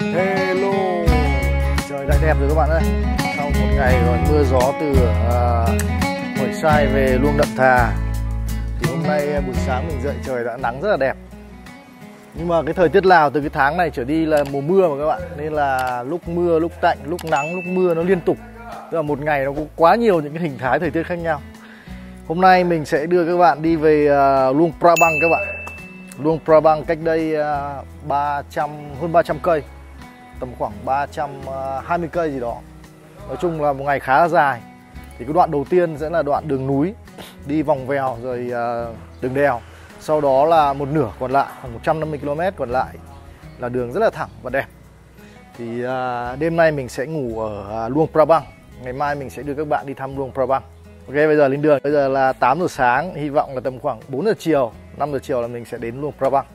Hello, trời đã đẹp rồi các bạn ơi. Sau một ngày rồi mưa gió từ Hội Sai về Luông Đậm Thà thì hôm nay buổi sáng mình dậy trời đã nắng rất là đẹp. Nhưng mà cái thời tiết Lào từ cái tháng này trở đi là mùa mưa mà các bạn, nên là lúc mưa, lúc tạnh, lúc nắng, lúc mưa nó liên tục. Tức là một ngày nó có quá nhiều những cái hình thái thời tiết khác nhau. Hôm nay mình sẽ đưa các bạn đi về Luông Prabang các bạn. Luông Prabang cách đây hơn 300 cây, tầm khoảng 320 cây gì đó. Nói chung là một ngày khá là dài. Thì cái đoạn đầu tiên sẽ là đoạn đường núi, đi vòng vèo rồi đường đèo. Sau đó là một nửa còn lại, khoảng 150 km còn lại là đường rất là thẳng và đẹp. Thì đêm nay mình sẽ ngủ ở Luông Prabang. Ngày mai mình sẽ đưa các bạn đi thăm Luông Prabang. Ok, bây giờ lên đường. Bây giờ là 8 giờ sáng, hy vọng là tầm khoảng 4 giờ chiều, 5 giờ chiều là mình sẽ đến Luông Prabang.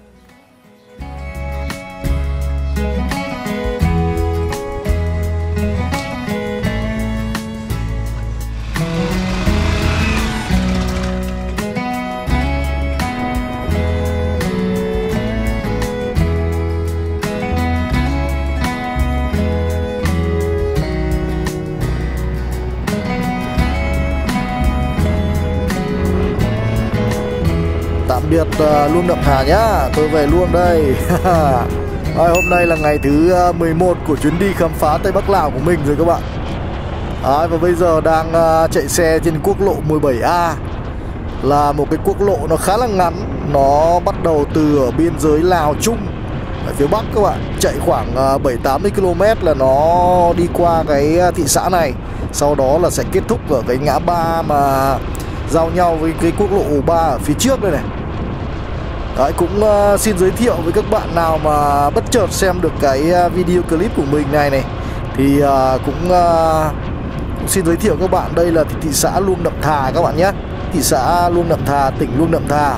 Tạm biệt Luông Đậm Thà nhá, tôi về Luông đây. Hôm nay là ngày thứ 11 của chuyến đi khám phá Tây Bắc Lào của mình rồi các bạn. Và bây giờ đang chạy xe trên quốc lộ 17A, là một cái quốc lộ nó khá là ngắn. Nó bắt đầu từ ở biên giới Lào Trung ở phía Bắc các bạn, chạy khoảng 7-80 km là nó đi qua cái thị xã này. Sau đó là sẽ kết thúc ở cái ngã ba mà giao nhau với cái quốc lộ 3 ở phía trước đây này. Đấy, cũng xin giới thiệu với các bạn nào mà bất chợt xem được cái video clip của mình này thì cũng xin giới thiệu các bạn, đây là thị xã Luông Đậm Thà các bạn nhé. Thị xã Luông Đậm Thà, tỉnh Luông Đậm Thà.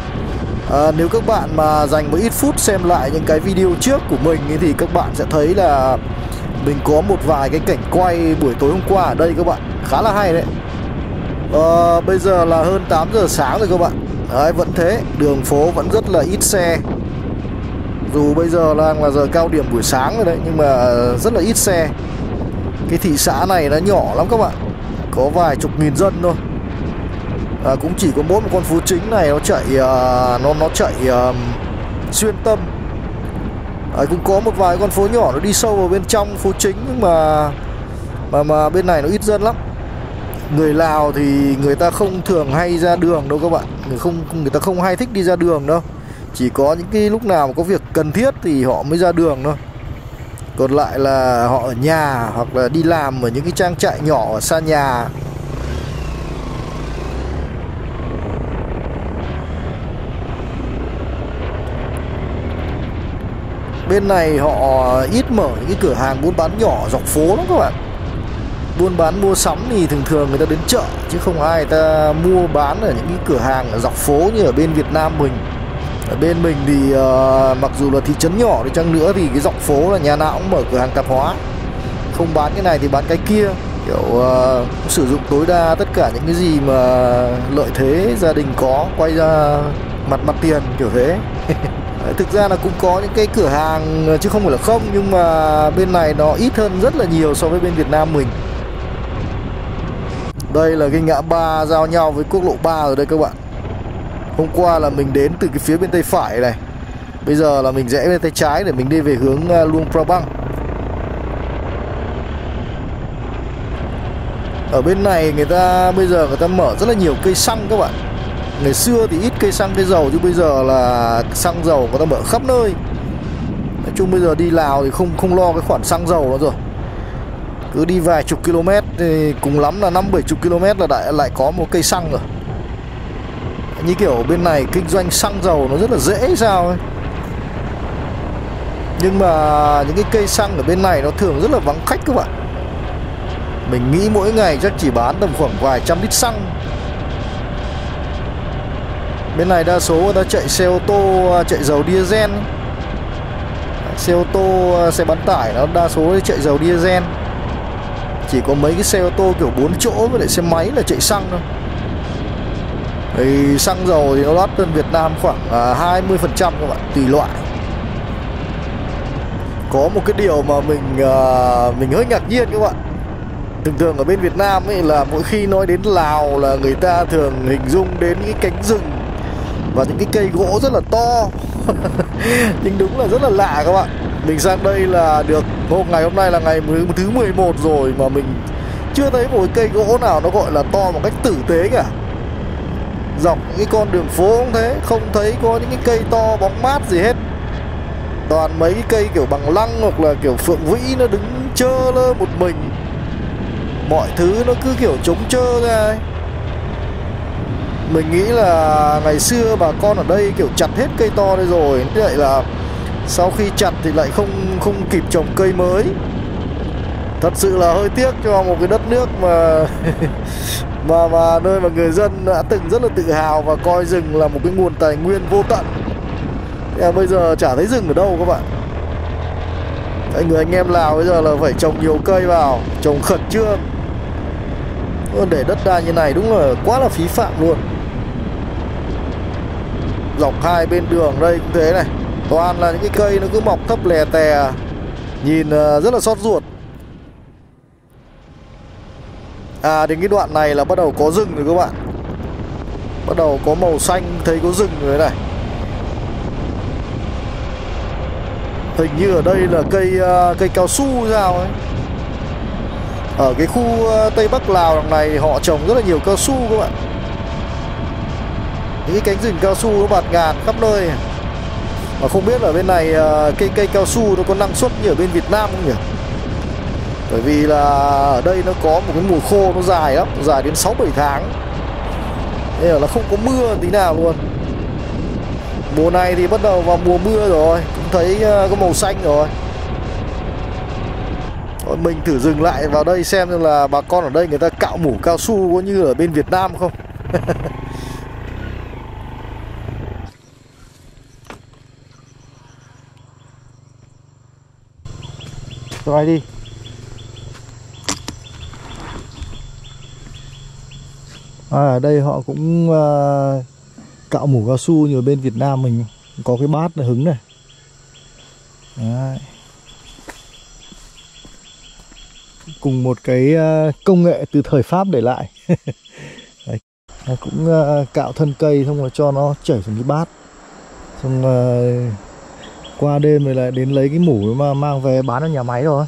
Nếu các bạn mà dành một ít phút xem lại những cái video trước của mình ấy, thì các bạn sẽ thấy là mình có một vài cái cảnh quay buổi tối hôm qua ở đây các bạn, khá là hay đấy. Bây giờ là hơn 8 giờ sáng rồi các bạn. Đấy, vẫn thế, đường phố vẫn rất là ít xe. Dù bây giờ đang là giờ cao điểm buổi sáng rồi đấy, nhưng mà rất là ít xe. Cái thị xã này nó nhỏ lắm các bạn, có vài chục nghìn dân thôi. Cũng chỉ có mỗi một con phố chính này nó chạy nó chạy xuyên tâm. Cũng có một vài con phố nhỏ nó đi sâu vào bên trong phố chính, nhưng mà bên này nó ít dân lắm. Người Lào thì người ta không thường hay ra đường đâu các bạn, người ta không hay thích đi ra đường đâu. Chỉ có những cái lúc nào mà có việc cần thiết thì họ mới ra đường thôi. Còn lại là họ ở nhà hoặc là đi làm ở những cái trang trại nhỏ ở xa nhà. Bên này họ ít mở những cái cửa hàng buôn bán nhỏ dọc phố lắm các bạn. Buôn bán mua sắm thì thường người ta đến chợ, chứ không ai người ta mua bán ở những cái cửa hàng ở dọc phố như ở bên Việt Nam mình. Ở bên mình thì mặc dù là thị trấn nhỏ đi chăng nữa thì cái dọc phố là nhà nào cũng mở cửa hàng tạp hóa, không bán cái này thì bán cái kia, kiểu sử dụng tối đa tất cả những cái gì mà lợi thế gia đình có, quay ra mặt tiền kiểu thế. Thực ra là cũng có những cái cửa hàng chứ không phải là không, nhưng mà bên này nó ít hơn rất là nhiều so với bên Việt Nam mình. Đây là cái ngã ba giao nhau với quốc lộ 3 rồi đây các bạn. Hôm qua là mình đến từ cái phía bên tay phải này, bây giờ là mình rẽ bên tay trái để mình đi về hướng Luông Prabang. Ở bên này bây giờ người ta mở rất là nhiều cây xăng các bạn. Ngày xưa thì ít cây xăng cây dầu, chứ bây giờ là xăng dầu người ta mở khắp nơi. Nói chung bây giờ đi Lào thì không lo cái khoản xăng dầu nữa rồi. Cứ đi vài chục km thì cùng lắm là 50-70 km là lại có một cây xăng rồi. Như kiểu bên này kinh doanh xăng dầu nó rất là dễ sao ấy. Nhưng mà những cái cây xăng ở bên này nó thường rất là vắng khách các bạn. Mình nghĩ mỗi ngày chắc chỉ bán tầm khoảng vài trăm lít xăng. Bên này đa số người ta chạy xe ô tô chạy dầu diesel. Xe ô tô, xe bán tải nó đa số chạy dầu diesel. Chỉ có mấy cái xe ô tô kiểu 4 chỗ với lại xe máy là chạy xăng thôi. Thì xăng dầu thì nó đắt hơn Việt Nam khoảng 20% các bạn, tùy loại. Có một cái điều mà mình hơi ngạc nhiên các bạn. Thường ở bên Việt Nam ấy là mỗi khi nói đến Lào là người ta thường hình dung đến những cái cánh rừng và những cái cây gỗ rất là to. Nhưng đúng là rất là lạ các bạn. Mình sang đây là được ngày hôm nay là ngày thứ 11 rồi mà mình chưa thấy một cái cây gỗ nào nó gọi là to một cách tử tế cả. Dọc những cái con đường phố cũng thế, không thấy có những cái cây to bóng mát gì hết. Toàn mấy cái cây kiểu bằng lăng hoặc là kiểu phượng vĩ nó đứng trơ lơ một mình. Mọi thứ nó cứ kiểu trống trơ ra ấy. Mình nghĩ là ngày xưa bà con ở đây kiểu chặt hết cây to đây rồi, như vậy là sau khi chặt thì lại không kịp trồng cây mới. Thật sự là hơi tiếc cho một cái đất nước mà mà nơi mà người dân đã từng rất là tự hào và coi rừng là một cái nguồn tài nguyên vô tận. Thế bây giờ chả thấy rừng ở đâu các bạn. Người anh em Lào bây giờ là phải trồng nhiều cây vào, trồng khẩn trương. Để đất đai như này đúng là quá là phí phạm luôn. Dọc hai bên đường đây cũng thế này, toàn là những cái cây nó cứ mọc thấp lè tè, nhìn rất là xót ruột. Đến cái đoạn này là bắt đầu có rừng rồi các bạn. Bắt đầu có màu xanh, thấy có rừng rồi này. Hình như ở đây là cây cao su sao ấy. Ở cái khu Tây Bắc Lào đằng này họ trồng rất là nhiều cao su các bạn. Những cái cánh rừng cao su nó bạt ngàn khắp nơi. Mà không biết ở bên này cây cao su nó có năng suất như ở bên Việt Nam không nhỉ? Bởi vì là ở đây nó có một cái mùa khô nó dài lắm, dài đến 6-7 tháng. Nên là nó không có mưa tí nào luôn. Mùa này thì bắt đầu vào mùa mưa rồi, cũng thấy có màu xanh rồi. Mình thử dừng lại vào đây xem là bà con ở đây người ta cạo mủ cao su có như ở bên Việt Nam không. Rồi đi. Ở đây họ cũng cạo mủ cao su như ở bên Việt Nam mình. Có cái bát này hứng này. Đấy. Cùng một cái công nghệ từ thời Pháp để lại. Đấy. Cũng cạo thân cây xong rồi cho nó chảy xuống cái bát. Xong qua đêm rồi lại đến lấy cái mủ mà mang về bán ở nhà máy rồi.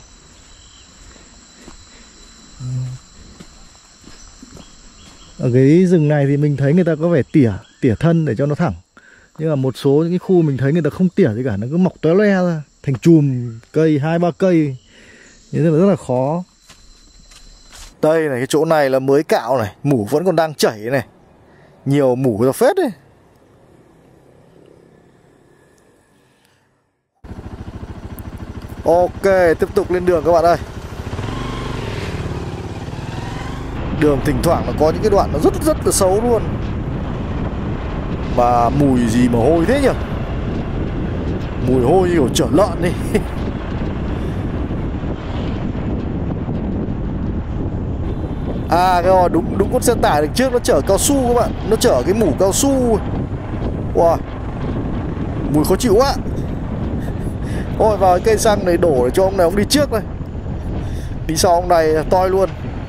Ở cái rừng này thì mình thấy người ta có vẻ tỉa thân để cho nó thẳng. Nhưng mà một số những cái khu mình thấy người ta không tỉa gì cả, nó cứ mọc tóe loe ra thành chùm cây 2-3 cây. Thế nên là rất là khó. Đây này, cái chỗ này là mới cạo này, mủ vẫn còn đang chảy này. Nhiều mủ ra phết đấy. Ok, tiếp tục lên đường các bạn ơi. Đường thỉnh thoảng nó có những cái đoạn nó rất là xấu luôn. Mà mùi gì mà hôi thế nhỉ? Mùi hôi kiểu chở lợn đi. Cái đúng con xe tải đằng trước nó chở cao su các bạn. Nó chở cái mủ cao su. Wow, mùi khó chịu quá. Thôi vào cái cây xăng này đổ để cho ông này ông đi trước này. Đi sau ông này toi luôn.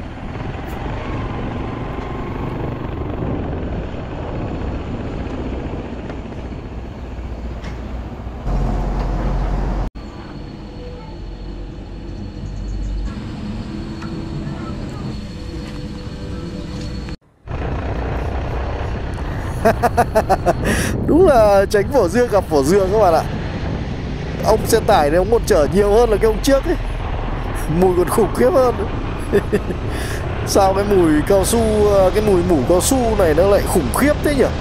Đúng là tránh vỏ dưa gặp vỏ dưa các bạn ạ. Ông xe tải này ông còn chở nhiều hơn là cái ông trước ấy. Mùi còn khủng khiếp hơn. Sao cái mùi cao su, cái mùi mủ cao su này nó lại khủng khiếp thế nhỉ?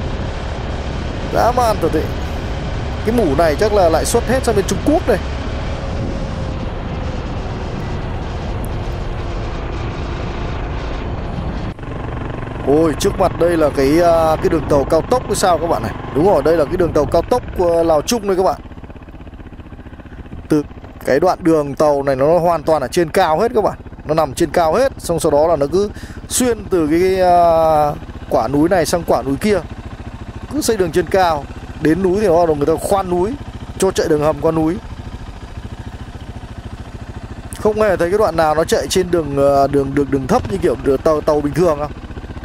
Dã man thật đấy. Cái mủ này chắc là lại xuất hết sang bên Trung Quốc này. Ôi, trước mặt đây là cái đường tàu cao tốc hay sao các bạn này. Đúng rồi, đây là cái đường tàu cao tốc của Lào Trung đây các bạn. Từ cái đoạn đường tàu này nó hoàn toàn ở trên cao hết các bạn. Nó nằm trên cao hết. Xong sau đó là nó cứ xuyên từ cái quả núi này sang quả núi kia. Cứ xây đường trên cao. Đến núi thì nó người ta khoan núi cho chạy đường hầm qua núi. Không hề thấy cái đoạn nào nó chạy trên đường thấp như kiểu tàu bình thường không?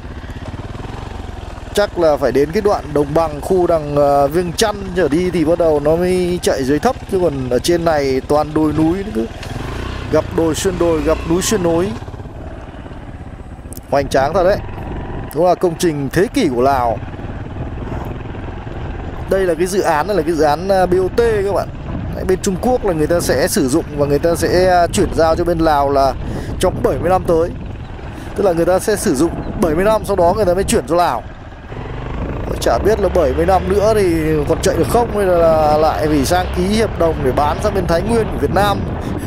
Chắc là phải đến cái đoạn đồng bằng khu đằng Viêng Chăn trở đi thì bắt đầu nó mới chạy dưới thấp. Chứ còn ở trên này toàn đồi núi, cứ gặp đồi xuyên đồi, gặp núi xuyên núi. Hoành tráng thật đấy. Đúng là công trình thế kỷ của Lào. Đây là cái dự án này, là cái dự án BOT các bạn. Bên Trung Quốc là người ta sẽ sử dụng và người ta sẽ chuyển giao cho bên Lào là trong 70 năm tới. Tức là người ta sẽ sử dụng 70 năm, sau đó người ta mới chuyển cho Lào. Chả biết là 70 năm nữa thì còn chạy được không, hay là lại phải sang ký hiệp đồng để bán sang bên Thái Nguyên của Việt Nam.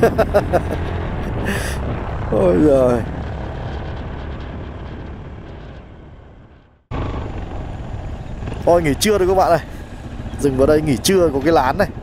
Ôi giời. Thôi nghỉ trưa thôi các bạn ơi. Dừng vào đây nghỉ trưa, có cái lán này.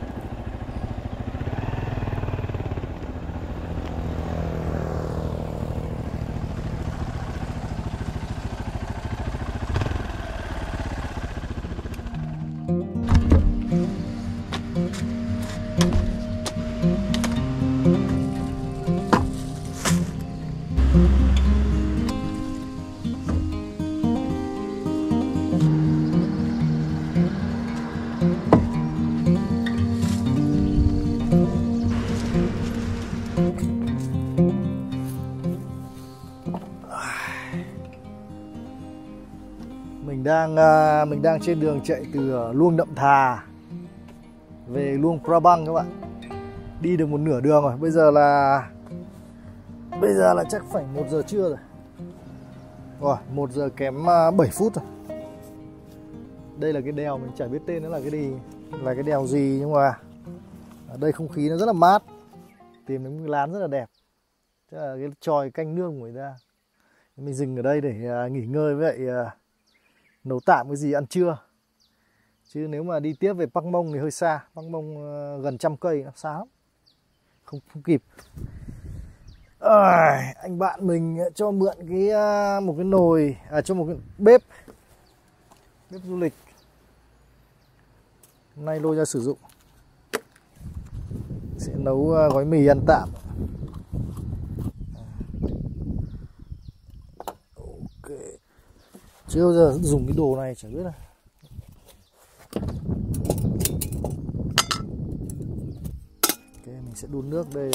Mình đang trên đường chạy từ Luông Nậm Thà về Luông Prabang các bạn. Đi được một nửa đường rồi. Bây giờ là chắc phải 1 giờ trưa rồi. Rồi, 1 giờ kém 7 phút rồi. Đây là cái đèo mình chả biết tên nó là cái đèo gì, nhưng mà ở đây không khí nó rất là mát. Tìm đến một cái lán rất là đẹp. Chắc là cái chòi canh nương của người ta. Mình dừng ở đây để nghỉ ngơi với lại nấu tạm cái gì ăn trưa. Chứ nếu mà đi tiếp về Bắc Mông thì hơi xa. Bắc Mông gần 100 cây, nó xa lắm. Không kịp. Anh bạn mình cho mượn một cái nồi, cho một cái bếp du lịch. Hôm nay lôi ra sử dụng. Sẽ nấu gói mì ăn tạm. Ok. Chứ bao giờ dùng cái đồ này chẳng biết là. Ok, mình sẽ đun nước đây.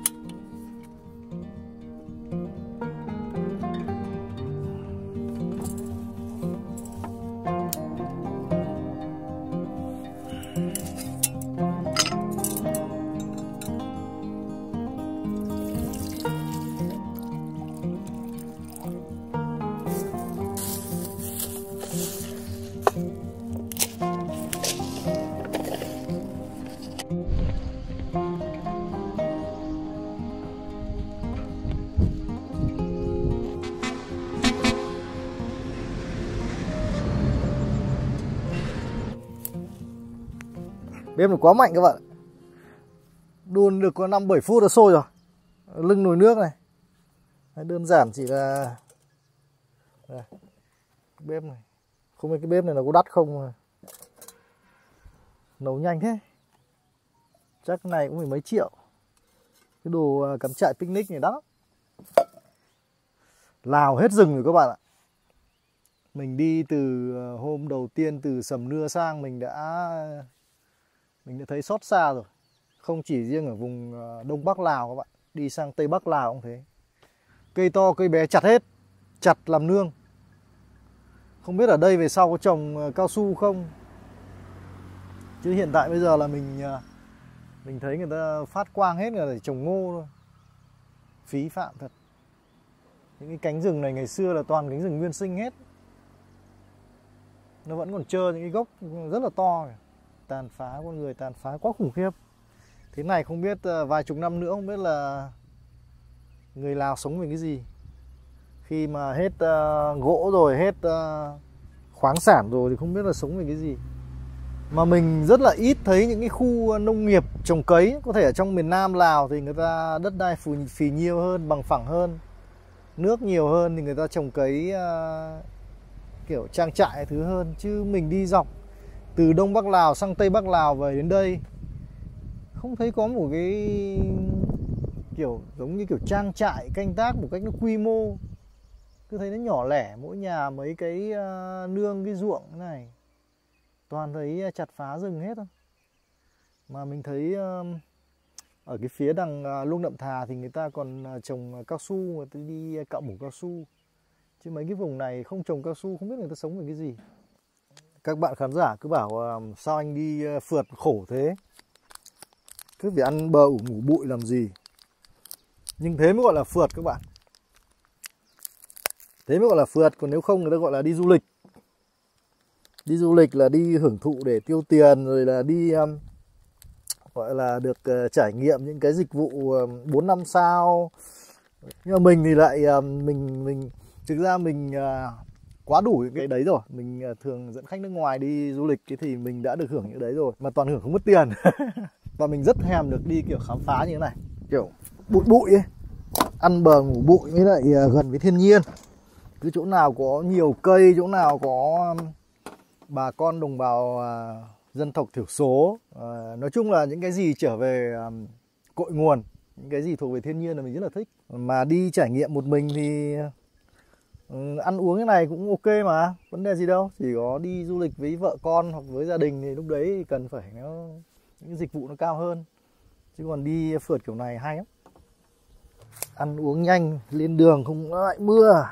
Bếp nó quá mạnh các bạn. Đun được có 5-7 phút đã sôi rồi. Lưng nồi nước này. Đơn giản chỉ là đây, bếp này. Không biết cái bếp này nó có đắt không mà nấu nhanh thế. Chắc cái này cũng phải mấy triệu. Cái đồ cắm trại picnic này đắt. Lào hết rừng rồi các bạn ạ. Mình đi từ hôm đầu tiên từ Sầm Nưa sang mình đã thấy xót xa rồi. Không chỉ riêng ở vùng Đông Bắc Lào các bạn. Đi sang Tây Bắc Lào cũng thế. Cây to cây bé chặt hết. Chặt làm nương. Không biết ở đây về sau có trồng cao su không. Chứ hiện tại bây giờ là mình thấy người ta phát quang hết rồi để trồng ngô thôi. Phí phạm thật. Những cái cánh rừng này ngày xưa là toàn cánh rừng nguyên sinh hết. Nó vẫn còn trơ những cái gốc rất là to. Tàn phá, con người tàn phá quá khủng khiếp. Thế này không biết vài chục năm nữa không biết là người Lào sống về cái gì. Khi mà hết gỗ rồi, hết khoáng sản rồi thì không biết là sống về cái gì. Mà mình rất là ít thấy những cái khu nông nghiệp trồng cấy. Có thể ở trong miền Nam Lào thì người ta đất đai phì nhiêu hơn, bằng phẳng hơn, nước nhiều hơn thì người ta trồng cấy kiểu trang trại thứ hơn. Chứ mình đi dọc từ Đông Bắc Lào sang Tây Bắc Lào về đến đây không thấy có một kiểu giống như kiểu trang trại canh tác một cách nó quy mô. Cứ thấy nó nhỏ lẻ, mỗi nhà mấy cái nương cái ruộng thế này. Toàn thấy chặt phá rừng hết thôi. Mà mình thấy ở cái phía đằng Luông Nậm Thà thì người ta còn trồng cao su, người ta đi cạo mủ cao su. Chứ mấy cái vùng này không trồng cao su, không biết người ta sống về cái gì. Các bạn khán giả cứ bảo sao anh đi phượt khổ thế, cứ phải ăn bờ ủ ngủ bụi làm gì. Nhưng thế mới gọi là phượt các bạn. Thế mới gọi là phượt, còn nếu không người ta gọi là đi du lịch. Đi du lịch là đi hưởng thụ để tiêu tiền, rồi là đi gọi là được trải nghiệm những cái dịch vụ 4-5 sao. Nhưng mà mình thì lại mình thực ra mình quá đủ những cái đấy rồi. Mình thường dẫn khách nước ngoài đi du lịch thì mình đã được hưởng những đấy rồi, mà toàn hưởng không mất tiền. Và mình rất thèm được đi kiểu khám phá như thế này, kiểu bụi bụi ấy, ăn bờ ngủ bụi với lại gần với thiên nhiên. Cứ chỗ nào có nhiều cây, chỗ nào có bà con đồng bào dân tộc thiểu số, nói chung là những cái gì trở về cội nguồn, những cái gì thuộc về thiên nhiên là mình rất là thích. Mà đi trải nghiệm một mình thì ăn uống cái này cũng ok mà, vấn đề gì đâu. Chỉ có đi du lịch với vợ con hoặc với gia đình thì lúc đấy thì cần phải những dịch vụ nó cao hơn. Chứ còn đi phượt kiểu này hay lắm. Ăn uống nhanh, lên đường không lại mưa.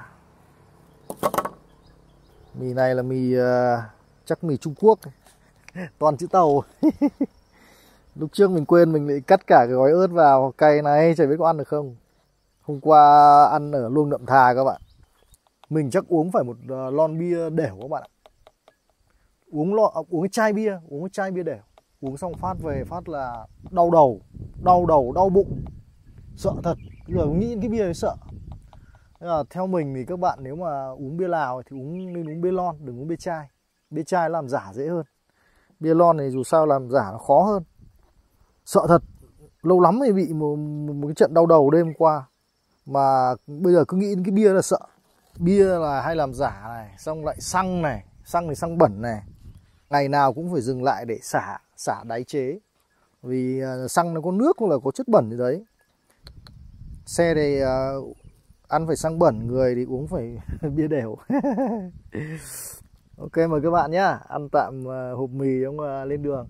Mì này là mì chắc mì Trung Quốc, toàn chữ tàu. Lúc trước mình quên, mình lại cắt cả cái gói ớt vào. Cay này, chả biết có ăn được không. Hôm qua ăn ở Luông Nậm Thà các bạn, mình chắc uống phải một lon bia đểu các bạn ạ. Uống cái chai bia đểu. Uống xong phát về phát là đau đầu, đau bụng, sợ thật. Giờ nghĩ đến cái bia ấy sợ. Nên là theo mình thì các bạn nếu mà uống bia Lào thì nên uống bia lon, đừng uống bia chai. Bia chai làm giả dễ hơn. Bia lon này dù sao làm giả nó khó hơn. Sợ thật. Lâu lắm thì bị một cái trận đau đầu đêm qua. Mà bây giờ cứ nghĩ đến cái bia là sợ. Bia là hay làm giả này, xong lại xăng này, xăng thì xăng bẩn này. Ngày nào cũng phải dừng lại để xả đáy chế. Vì xăng nó có nước hoặc là có chất bẩn gì đấy. Xe thì ăn phải xăng bẩn, người thì uống phải bia đều. Ok, mời các bạn nhá. Ăn tạm hộp mì ông lên đường.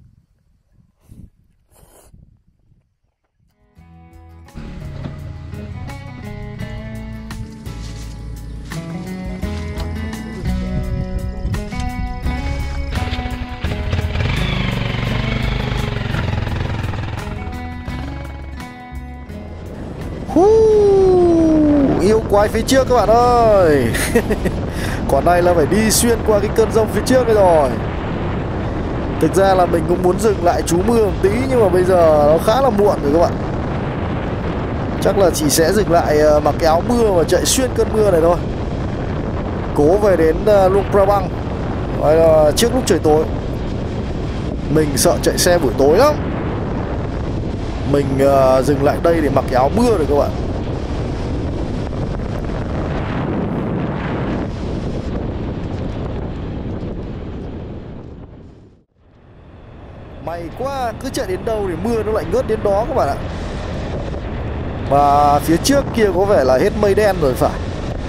Yêu quái phía trước các bạn ơi. Còn này là phải đi xuyên qua cái cơn giông phía trước đây rồi. Thực ra là mình cũng muốn dừng lại trú mưa một tí, nhưng mà bây giờ nó khá là muộn rồi các bạn. Chắc là chỉ sẽ dừng lại mặc cái áo mưa và chạy xuyên cơn mưa này thôi. Cố về đến Luông Prabang trước lúc trời tối. Mình sợ chạy xe buổi tối lắm. Mình dừng lại đây để mặc cái áo mưa rồi các bạn. May quá, cứ chạy đến đâu thì mưa nó lại ngớt đến đó các bạn ạ. Mà phía trước kia có vẻ là hết mây đen rồi phải.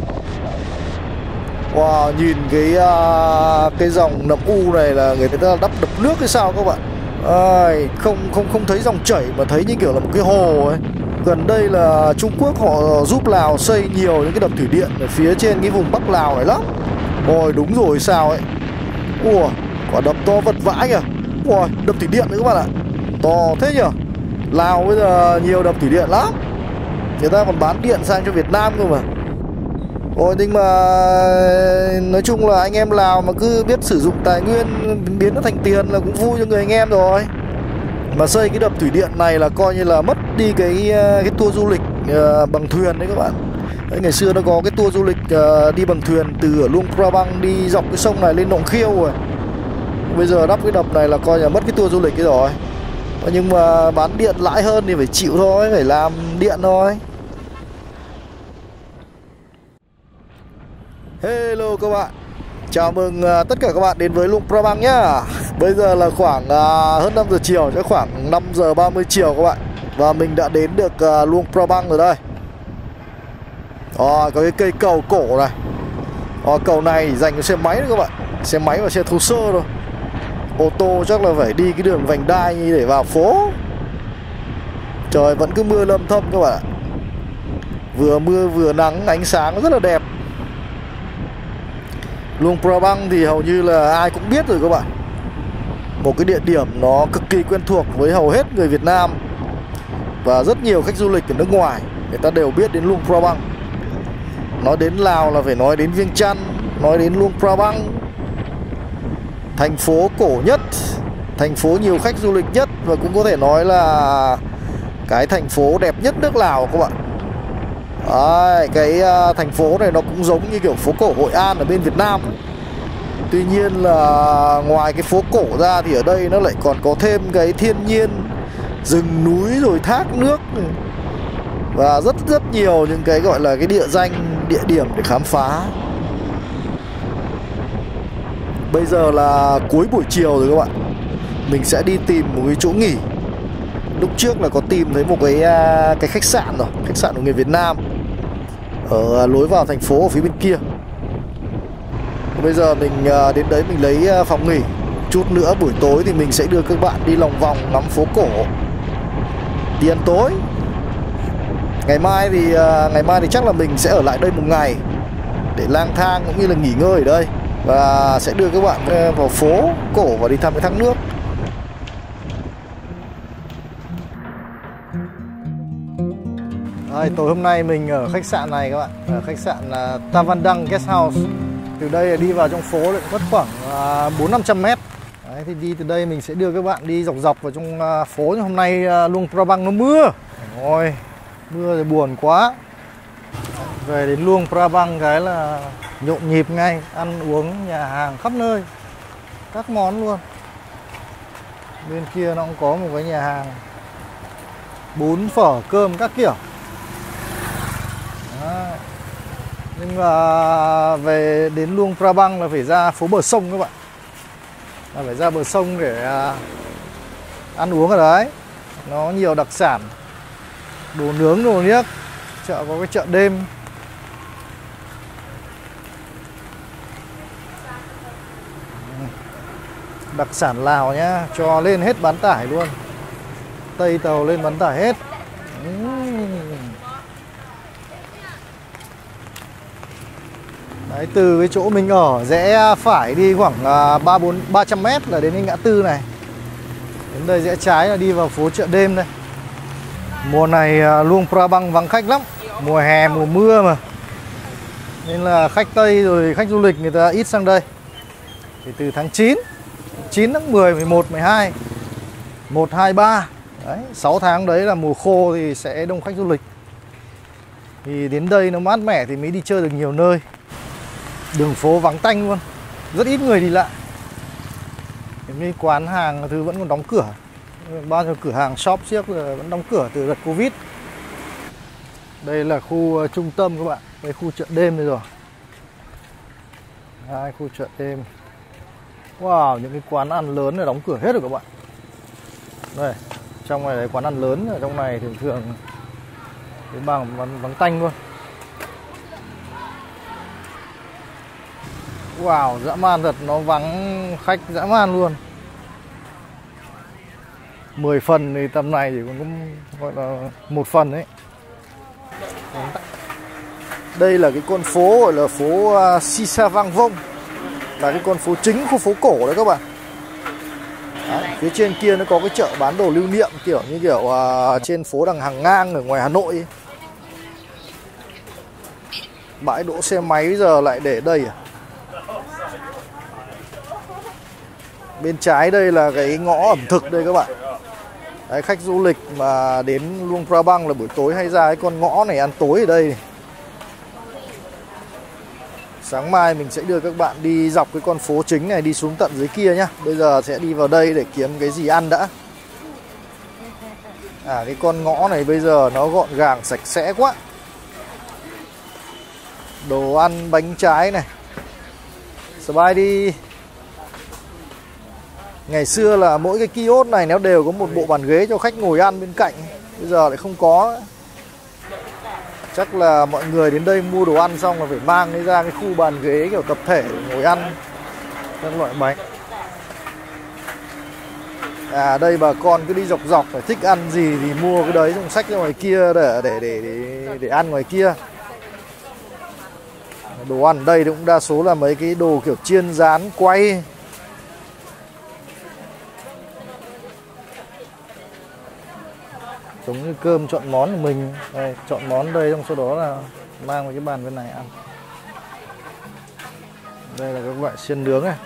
Wow, nhìn cái dòng Nậm U này là người ta đắp đập nước hay sao các bạn. Không thấy dòng chảy mà thấy như kiểu là một cái hồ ấy. Gần đây là Trung Quốc họ giúp Lào xây nhiều những cái đập thủy điện ở phía trên cái vùng Bắc Lào này lắm. Ôi đúng rồi sao ấy. Ủa, quả đập to vật vãi kìa. Ôi, đập thủy điện đấy các bạn ạ. To thế nhỉ. Lào bây giờ nhiều đập thủy điện lắm. Người ta còn bán điện sang cho Việt Nam cơ mà. Ôi nhưng mà nói chung là anh em Lào mà cứ biết sử dụng tài nguyên biến nó thành tiền là cũng vui cho người anh em rồi. Mà xây cái đập thủy điện này là coi như là mất đi cái tour du lịch bằng thuyền đấy các bạn. Đấy, ngày xưa nó có cái tour du lịch đi bằng thuyền từ ở Luông Prabang đi dọc cái sông này lên Nọng Khiêu rồi. Bây giờ đắp cái đập này là coi là mất cái tour du lịch cái rồi. Nhưng mà bán điện lãi hơn thì phải chịu thôi, phải làm điện thôi. Hello các bạn. Chào mừng tất cả các bạn đến với Luông Prabang nhá. Bây giờ là khoảng hơn 5 giờ chiều, chắc khoảng 5 giờ 30 chiều các bạn. Và mình đã đến được Luang Prabang rồi đây. Có cái cây cầu cổ này. Cầu này thì dành cho xe máy đấy các bạn. Xe máy và xe thô sơ thôi. Ô tô chắc là phải đi cái đường vành đai để vào phố. Trời vẫn cứ mưa lâm thâm các bạn ạ. Vừa mưa vừa nắng, ánh sáng rất là đẹp. Luang Prabang thì hầu như là ai cũng biết rồi các bạn. Một cái địa điểm nó cực kỳ quen thuộc với hầu hết người Việt Nam. Và rất nhiều khách du lịch ở nước ngoài, người ta đều biết đến Luang Prabang. Nói đến Lào là phải nói đến Viêng Chăn, nói đến Luang Prabang. Thành phố cổ nhất, thành phố nhiều khách du lịch nhất, và cũng có thể nói là cái thành phố đẹp nhất nước Lào các bạn. Đấy, cái thành phố này nó cũng giống như kiểu phố cổ Hội An ở bên Việt Nam. Tuy nhiên là ngoài cái phố cổ ra thì ở đây nó lại còn có thêm cái thiên nhiên, rừng núi rồi thác nước này. Và rất nhiều những cái gọi là cái địa danh, địa điểm để khám phá. Bây giờ là cuối buổi chiều rồi các bạn. Mình sẽ đi tìm một cái chỗ nghỉ. Lúc trước là có tìm thấy một cái khách sạn rồi, khách sạn của người Việt Nam ở lối vào thành phố ở phía bên kia. Bây giờ mình đến đấy mình lấy phòng nghỉ. Chút nữa buổi tối thì mình sẽ đưa các bạn đi lòng vòng ngắm phố cổ, đi ăn tối. Ngày mai thì chắc là mình sẽ ở lại đây một ngày để lang thang cũng như là nghỉ ngơi ở đây. Và sẽ đưa các bạn vào phố cổ và đi thăm cái thác nước. Tối hôm nay mình ở khách sạn này các bạn, ở khách sạn Tavandang Guest House. Từ đây đi vào trong phố mất khoảng 400-500 mét. Đấy, thì đi từ đây mình sẽ đưa các bạn đi dọc vào trong phố. Nhưng hôm nay Luang Prabang nó mưa. Ôi, mưa thì buồn quá. Về đến Luang Prabang cái là nhộn nhịp ngay, ăn uống nhà hàng khắp nơi, các món luôn. Bên kia nó cũng có một cái nhà hàng bún phở cơm các kiểu. Đấy. Nhưng mà về đến Luang Prabang là phải ra phố bờ sông các bạn, là phải ra bờ sông để ăn uống ở đấy. Nó nhiều đặc sản, đồ nướng, đồ niếc. Chợ có cái chợ đêm. Đặc sản Lào nhá, cho lên hết bán tải luôn. Tây tàu lên bán tải hết. Đấy, từ cái chỗ mình ở rẽ phải đi khoảng 300 mét là đến cái ngã tư này. Đến đây rẽ trái là đi vào phố chợ đêm đây. Mùa này Luang Prabang vắng khách lắm. Mùa hè, mùa mưa mà, nên là khách Tây rồi khách du lịch người ta ít sang đây. Thì từ tháng 9 tháng 10, 11, 12, 1, 2, 3 đấy, 6 tháng đấy là mùa khô thì sẽ đông khách du lịch. Thì đến đây nó mát mẻ thì mới đi chơi được nhiều nơi. Đường phố vắng tanh luôn, rất ít người đi lại. Những quán hàng thứ vẫn còn đóng cửa. Bao nhiêu cửa hàng shop xiếc vẫn đóng cửa từ đợt Covid. Đây là khu trung tâm các bạn. Đây khu chợ đêm đây rồi. Hai khu chợ đêm. Wow, những cái quán ăn lớn này đóng cửa hết rồi các bạn. Đây, trong này là quán ăn lớn, ở trong này thường thường cái bảng vắng tanh luôn. Wow, dã man thật, nó vắng khách dã man luôn. 10 phần thì tầm này chỉ còn gọi là 1 phần đấy. Đây là cái con phố gọi là phố Sisa Vang Vong, là cái con phố chính, khu phố cổ đấy các bạn. Đấy, phía trên kia nó có cái chợ bán đồ lưu niệm kiểu như kiểu trên phố đằng Hàng Ngang ở ngoài Hà Nội ấy. Bãi đỗ xe máy bây giờ lại để đây à? Bên trái đây là cái ngõ ẩm thực đây các bạn. Đấy, khách du lịch mà đến Luang Prabang là buổi tối hay ra cái con ngõ này ăn tối ở đây. Sáng mai mình sẽ đưa các bạn đi dọc cái con phố chính này đi xuống tận dưới kia nhá. Bây giờ sẽ đi vào đây để kiếm cái gì ăn đã. Cái con ngõ này bây giờ nó gọn gàng sạch sẽ quá. Đồ ăn bánh trái này. Sbai đi. Ngày xưa là mỗi cái kiosk này nó đều có một bộ bàn ghế cho khách ngồi ăn bên cạnh. bây giờ lại không có. Chắc là mọi người đến đây mua đồ ăn xong là phải mang đi ra cái khu bàn ghế kiểu tập thể ngồi ăn các loại bánh. À đây bà con cứ đi dọc dọc, phải thích ăn gì thì mua cái đấy, xong xách ra ngoài kia để ăn ngoài kia. Đồ ăn đây cũng đa số là mấy cái đồ kiểu chiên rán quay. Giống như cơm chọn món của mình đây, chọn món đây xong sau đó là mang vào cái bàn bên này ăn. Đây là các loại xiên nướng này.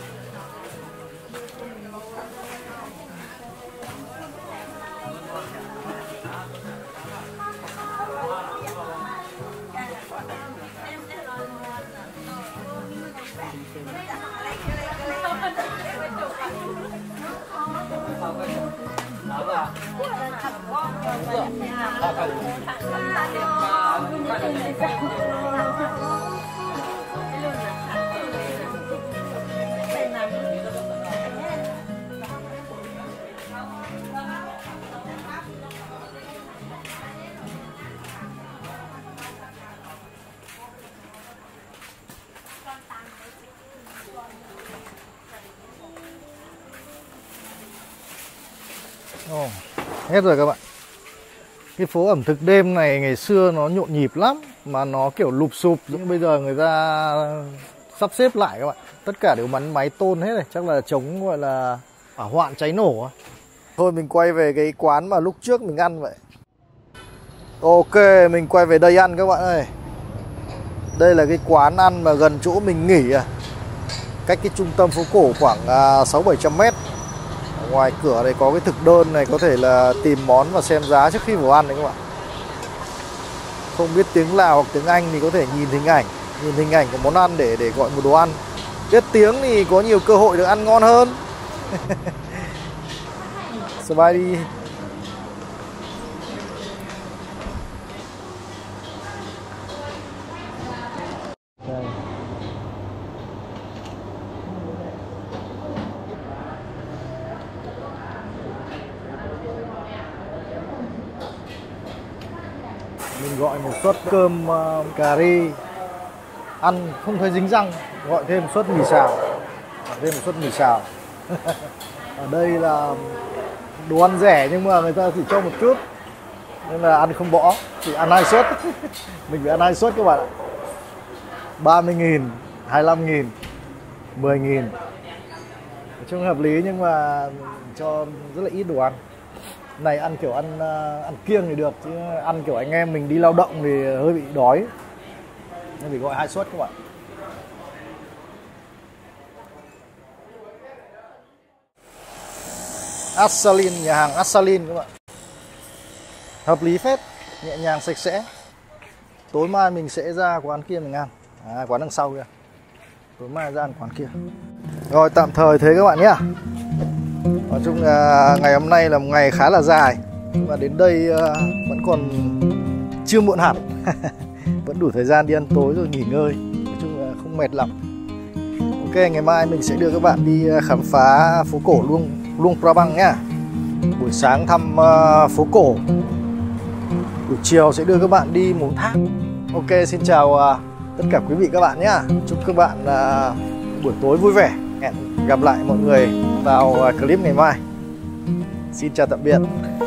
Hết rồi các bạn. Cái phố ẩm thực đêm này ngày xưa nó nhộn nhịp lắm, mà nó kiểu lụp xụp. Nhưng bây giờ người ta sắp xếp lại các bạn. Tất cả đều bắn máy tôn hết này. Chắc là chống gọi là hỏa hoạn cháy nổ. Thôi mình quay về cái quán mà lúc trước mình ăn vậy. Ok, mình quay về đây ăn các bạn ơi. Đây là cái quán ăn mà gần chỗ mình nghỉ à. Cách cái trung tâm phố cổ khoảng 600-700 mét. Ngoài cửa này có cái thực đơn này, có thể là tìm món và xem giá trước khi vào ăn đấy các bạn. Không biết tiếng Lào hoặc tiếng Anh thì có thể nhìn hình ảnh của món ăn để gọi một đồ ăn. Biết tiếng thì có nhiều cơ hội được ăn ngon hơn. Bye đi. Mình gọi một suất cơm cà ri, ăn không thấy dính răng, gọi thêm một suất mì xào. Ở đây là đồ ăn rẻ nhưng mà người ta chỉ cho một chút nên là ăn không bỏ, chỉ ăn 2 suất. Mình phải ăn 2 suất các bạn ạ. 30.000, 25.000, 10.000. Nói chung hợp lý nhưng mà cho rất là ít đồ ăn. Này ăn kiểu ăn kiêng thì được, chứ ăn kiểu anh em mình đi lao động thì hơi bị đói nên phải gọi 2 suất các bạn. Asalin, nhà hàng Asalin các bạn. Hợp lý phết, nhẹ nhàng sạch sẽ. Tối mai mình sẽ ra quán kia mình ăn. Quán đằng sau kia. Tối mai ra ăn quán kia. Rồi tạm thời thế các bạn nhé. Nói chung là ngày hôm nay là một ngày khá là dài, nhưng mà đến đây vẫn còn chưa muộn hẳn. Vẫn đủ thời gian đi ăn tối rồi nghỉ ngơi. Nói chung là không mệt lắm. Ok, ngày mai mình sẽ đưa các bạn đi khám phá phố cổ Luang Prabang nhá. Buổi sáng thăm phố cổ, buổi chiều sẽ đưa các bạn đi Mù Thác. Ok, xin chào tất cả quý vị các bạn nhé. Chúc các bạn buổi tối vui vẻ. Hẹn gặp lại mọi người vào clip ngày mai. Xin chào tạm biệt.